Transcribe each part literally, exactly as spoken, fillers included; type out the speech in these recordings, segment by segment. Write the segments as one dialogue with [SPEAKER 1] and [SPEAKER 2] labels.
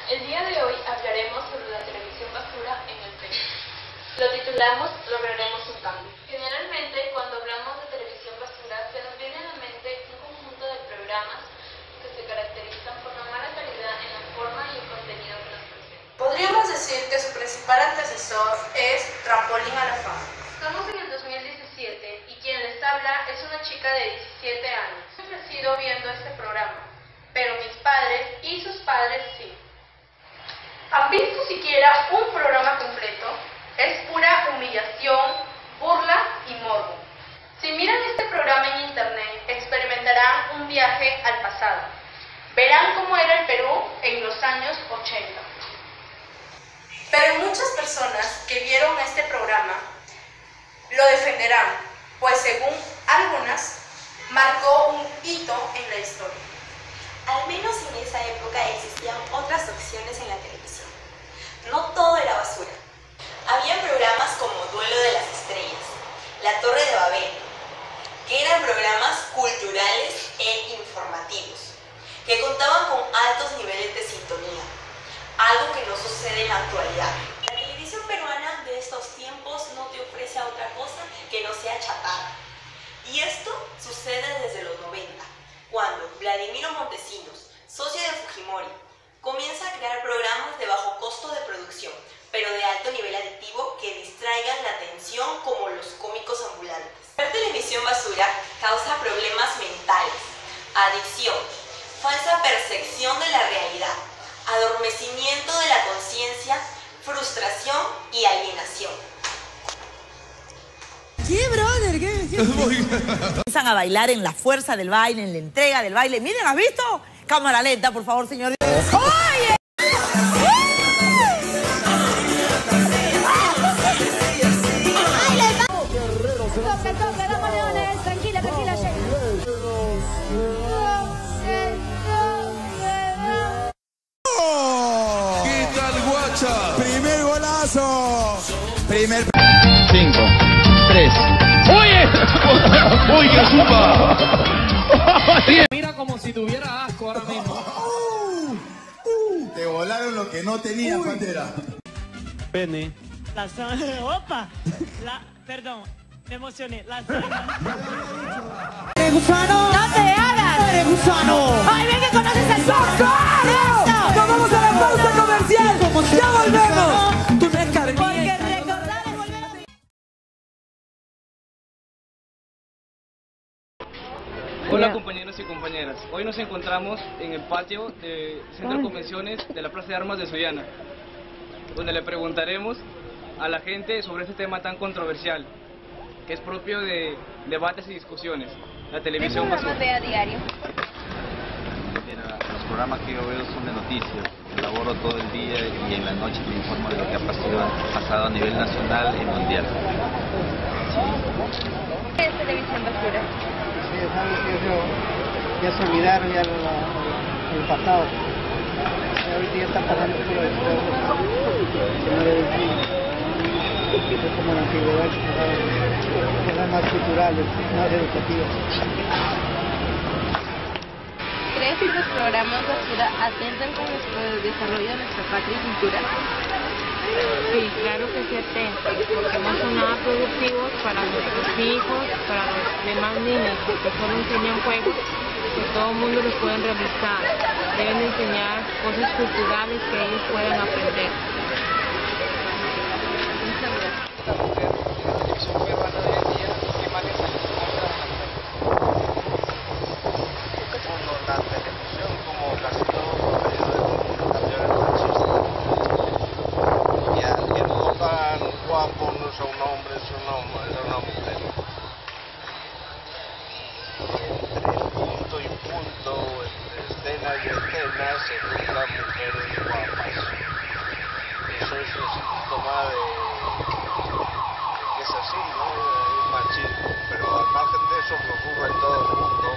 [SPEAKER 1] El día de hoy hablaremos sobre la televisión basura en el Perú. Lo titulamos Lograremos un cambio. Generalmente, cuando hablamos de televisión basura, se nos viene a la mente un conjunto de programas que se caracterizan por la mala calidad en la forma y el contenido que nos presentan.
[SPEAKER 2] Podríamos decir que su principal antecesor es Trampolín a la Fama.
[SPEAKER 1] Estamos en el dos mil diecisiete y quien les habla es una chica de diecisiete años. He crecido viendo este programa, pero mis padres y sus padres sí. ¿Han visto siquiera un programa completo? Es pura humillación, burla y morbo. Si miran este programa en internet, experimentarán un viaje al pasado. Verán cómo era el Perú en los años ochenta.
[SPEAKER 2] Pero muchas personas que vieron este programa lo defenderán, pues según algunas, marcó un hito en la historia.
[SPEAKER 3] Al menos en esa época existían otras opciones en la televisión. No todo era basura. Había programas como Duelo de las Estrellas, La Torre de Babel, que eran programas culturales e informativos, que contaban con altos niveles de sintonía, algo que no sucede en la actualidad. La televisión peruana de estos tiempos no te ofrece otra cosa que no sea chatarra. Y esto sucede desde los noventa, cuando Vladimiro Montesinos, socio de Fujimori, comienza a crear programas de bajo costo de producción, pero de alto nivel adictivo que distraigan la atención como los cómicos ambulantes. Ver televisión basura causa problemas mentales, adicción, falsa percepción de la realidad, adormecimiento de la conciencia, frustración y alienación.
[SPEAKER 4] ¿Qué, brother? ¿Qué? ¿Qué? Empiezan a bailar en la fuerza del baile, en la entrega del baile. Miren, ¿has visto? Cámara lenta, por favor, señor. ¡Oye!
[SPEAKER 5] Toque, toque, damos leones. Tranquila, tranquila,
[SPEAKER 6] ¿Qué tal, guacha? Primer golazo. Primer...
[SPEAKER 7] Cinco, tres. ¡Oye! ¡Uy, qué chupa! Mira como si tuviera asco ahora mismo.
[SPEAKER 6] Uh, uh, te volaron lo que no tenía, Pantera.
[SPEAKER 7] Pene.
[SPEAKER 8] La zona... ¡Opa! La... Perdón, me emocioné. La zona...
[SPEAKER 4] ¡Eres gusano!
[SPEAKER 5] ¡No te hagas!
[SPEAKER 4] ¡Eres gusano!
[SPEAKER 5] ¡Ay, ven que conoces el
[SPEAKER 4] ¡Socorro! ¡Nos vamos a la pausa comercial! ¡Ya volvemos! ¡Tú no es carne!
[SPEAKER 5] Porque recordar es volver a...
[SPEAKER 9] Hola compañeros y compañeras, hoy nos encontramos en el patio del Centro de Convenciones de la Plaza de Armas de Sullana, donde le preguntaremos a la gente sobre este tema tan controversial, que es propio de debates y discusiones, la televisión basura.
[SPEAKER 5] ¿Qué programas ve a diario?
[SPEAKER 10] Mira, los programas que yo veo son de noticias, laboro todo el día y en la noche me informo de lo que ha pasado, pasado a nivel nacional y mundial.
[SPEAKER 5] ¿Qué es televisión basura?
[SPEAKER 11] Sí, sabes que eso ya se olvidaron ya lo, lo, el pasado. Y ahorita ya están pasando por el que no debe decir. Es como la antigüedad, cosas más culturales, más educativas.
[SPEAKER 5] ¿Crees que los programas basura atentan con el desarrollo de nuestra patria y cultura?
[SPEAKER 12] Sí, claro que sí atenta, porque no son nada productivos para nuestros hijos, para los demás niños, porque solo enseñan juegos que todo el mundo los pueden realizar. Deben enseñar cosas culturales que ellos puedan aprender.
[SPEAKER 5] Muchas gracias.
[SPEAKER 9] Esta mujer en la televisión peruana de hoy en día, ¿qué maneja en contra de la mujer?
[SPEAKER 13] Bueno, la televisión, como casi todo periódico, también es machista. Y al que no tan guapo no es un hombre, es una, es una mujer. Y entre punto y punto, entre escena y escena, se juntan mujeres guapas. Eso es un síntoma de, de que es así, ¿no? Hay un machismo. Pero al margen de eso, que ocurre en todo el mundo,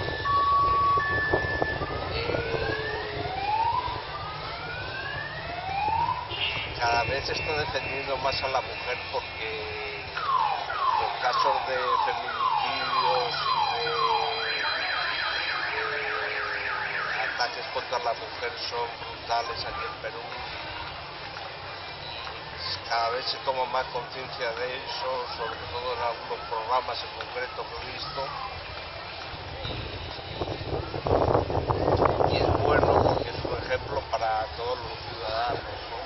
[SPEAKER 13] cada vez se está defendiendo más a la mujer porque los casos de feminicidios y de, de ataques contra la mujer son brutales aquí en Perú. Y cada vez se toma más conciencia de eso, sobre todo en algunos programas en concreto que he visto. Y es bueno porque es un ejemplo para todos los ciudadanos, ¿no?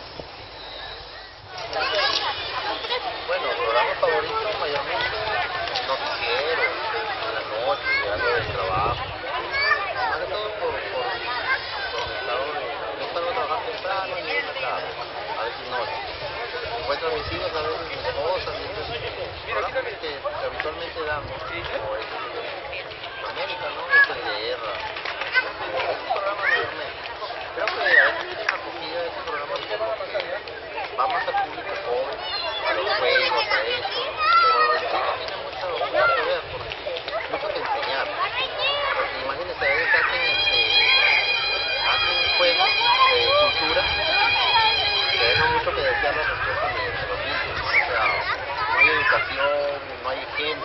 [SPEAKER 14] Bueno, programa favorito mayormente noticiero, en la noche, llegando del trabajo. Más que todo por, por, por el estado de... Yo salgo a trabajar temprano y llego tarde, a veces noche. Encuentro a mis hijos, a veces mi esposa, entonces programas que, que habitualmente damos, como es América, ¿no? Es el de guerra. Es un programa mayormente. Creo que a veces tiene una acogida de ese programa que va más al público joven, a los juegos, a esto, pero el sí no tiene mucho, mucho que ver, porque mucho que enseñar. Porque imagínense, a veces hacen, este, hacen juegos de cultura que dejan mucho que desear las respuestas de, de los niños. O sea, no hay educación, no hay ejemplo.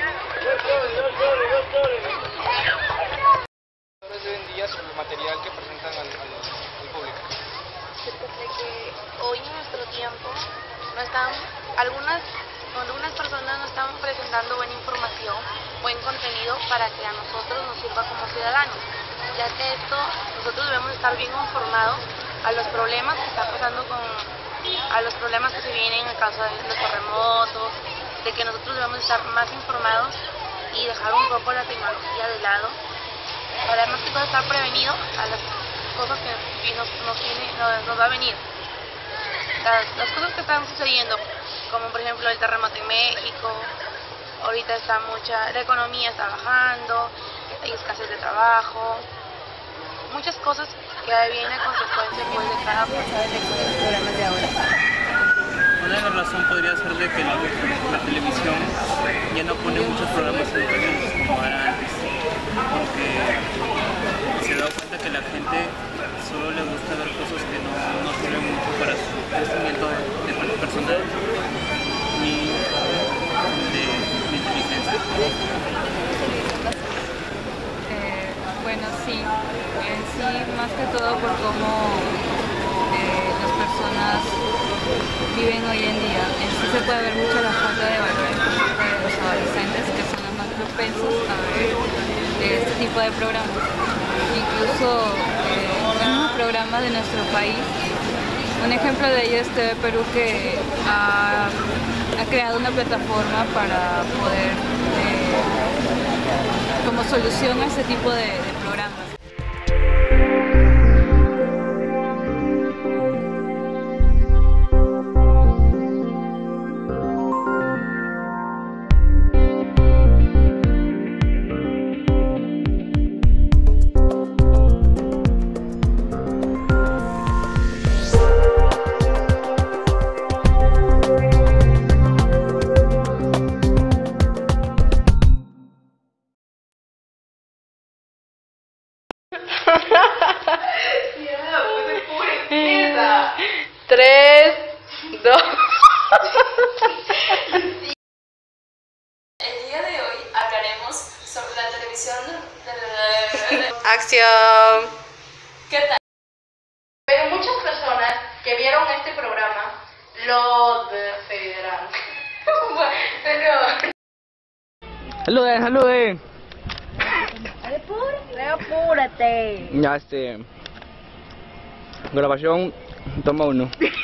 [SPEAKER 9] Hoy en día sobre el material que presentan al, al, al público.
[SPEAKER 15] De que hoy en nuestro tiempo no están, algunas, algunas personas no están presentando buena información, buen contenido para que a nosotros nos sirva como ciudadanos, ya que esto nosotros debemos estar bien informados a los problemas que está pasando con, a los problemas que se vienen en el caso de los terremotos, de que nosotros debemos estar más informados y dejar un poco la tecnología de lado, para más que todo estar prevenido a las cosas que nos, nos, tiene, nos, nos va a venir. Las, las cosas que están sucediendo, como por ejemplo el terremoto en México, ahorita está mucha, la economía está bajando, hay escasez de trabajo, muchas cosas que vienen a consecuencia pues, de cada programa de ahora.
[SPEAKER 16] Una de las razones podría ser de que la, la televisión ya no pone muchos programas educativos como era antes, porque se da cuenta que la gente solo le gusta ver cosas que no, no sirven mucho para su crecimiento de personal ni de, de inteligencia.
[SPEAKER 17] Eh, bueno, sí, en sí, más que todo por cómo eh, las personas viven hoy en día. En sí se puede ver mucho la falta de valores por parte de los adolescentes, que son los más propensos a ver este tipo de programas. Incluso eh, en los programas de nuestro país, un ejemplo de ello es T V Perú, que ha, ha creado una plataforma para poder, eh, como solución a este tipo de, de programas.
[SPEAKER 1] Tres, dos.
[SPEAKER 2] El día de hoy hablaremos sobre la televisión.
[SPEAKER 1] Acción.
[SPEAKER 2] ¿Qué tal?
[SPEAKER 1] Pero muchas personas que vieron este programa lo defenderán. Bueno.
[SPEAKER 9] Saluden, saluden.
[SPEAKER 5] Apúrate.
[SPEAKER 9] Ya, este. Grabación, toma uno.